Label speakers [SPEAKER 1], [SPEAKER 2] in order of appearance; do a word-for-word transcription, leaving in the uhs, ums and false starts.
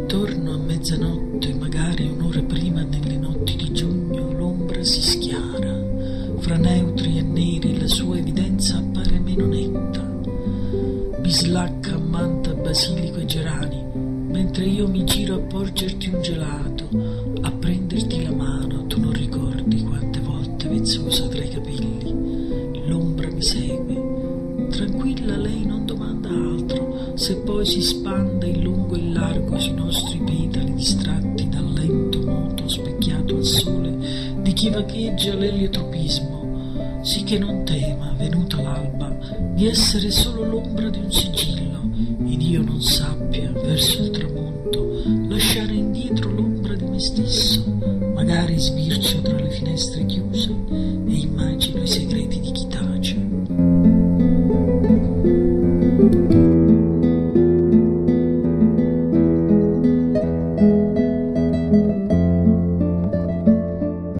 [SPEAKER 1] Intorno a mezzanotte, magari un'ora prima nelle notti di giugno, l'ombra si schiara. Fra neutri e neri la sua evidenza appare meno netta. Bislacca ammanta basilico e gerani, mentre io mi giro a porgerti un gelato, a prenderti la mano. Tu non ricordi quante volte vezzosa tra i capelli. L'ombra mi segue. Tranquilla lei non domanda altro, se poi si spande in lungo e in largo sui nostri petali distratti dal lento moto specchiato al sole di chi vagheggia l'eliotropismo, sì che non tema, venuta l'alba, di essere solo l'ombra di un sigillo, ed io non sappia, verso il tramonto, lasciare indietro l'ombra di me stesso. Magari sbircio tra le finestre chiuse